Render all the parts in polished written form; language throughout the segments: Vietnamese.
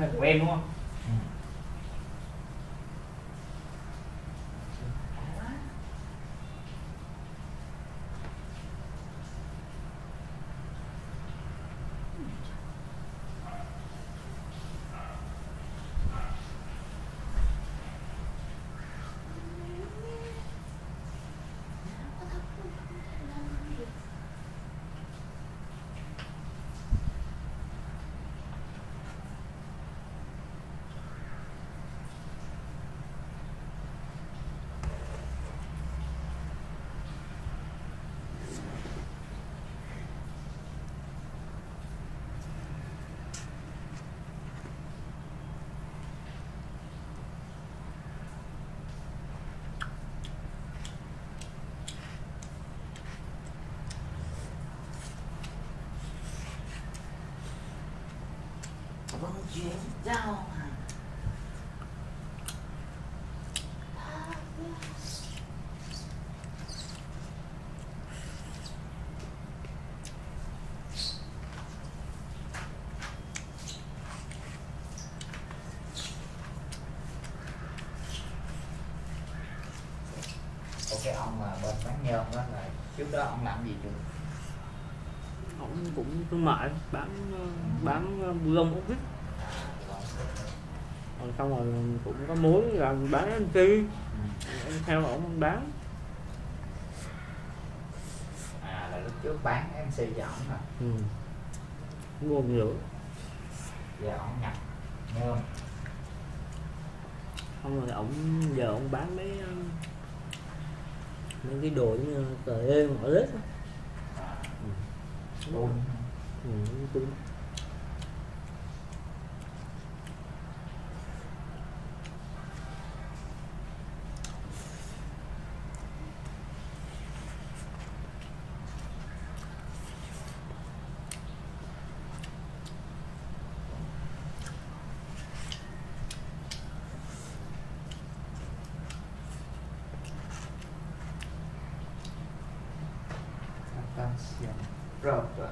này của em đúng không? Vâng chuyến giao Ok, ông mà bên bán nhôm đó là trước đó ông làm gì chưa? Ông cũng thương mại bán bưu lông ốc vít, còn xong rồi cũng có mối làm bán anh chi em theo ông bán. Là lúc trước bán MC cho ổng nè. Mua nữa Giờ ổng nhập nhôm. xong rồi giờ ông bán mấy cái đồ như tờ êm ở lết đúng. Attention proper.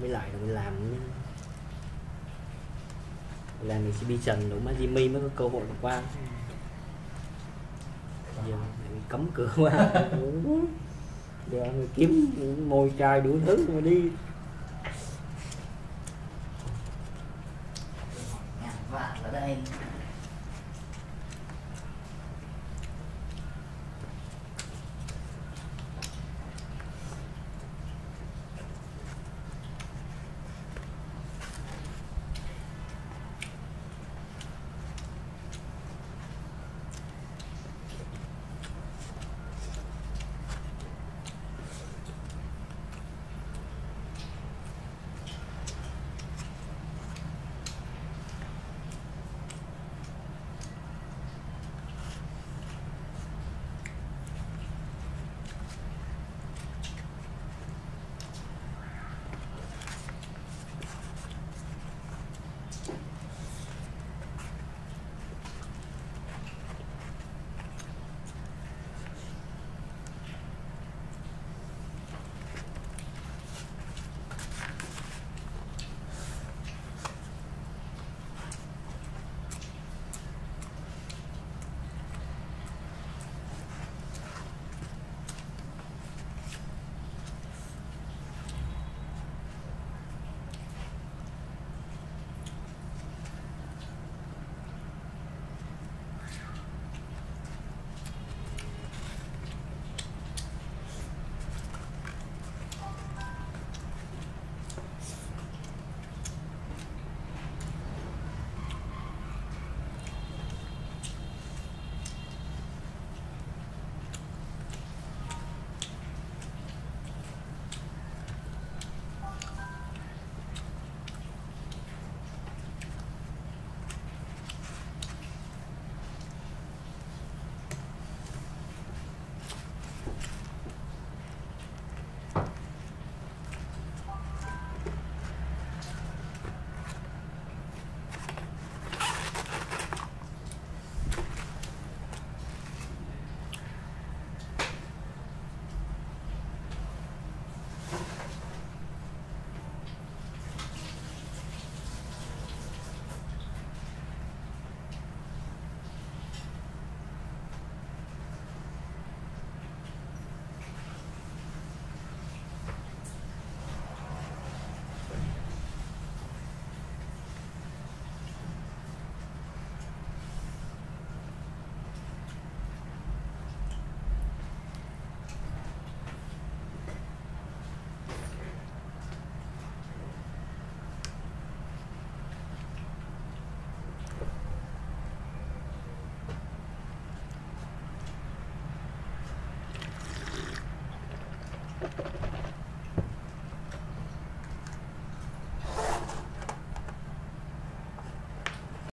lại rồi mình làm exhibition đủ mà Jimmy mới có cơ hội được qua. Giờ mình cấm cửa qua. Giờ người kiếm môi trai đủ thứ mà đi. ngàn vạn ở đây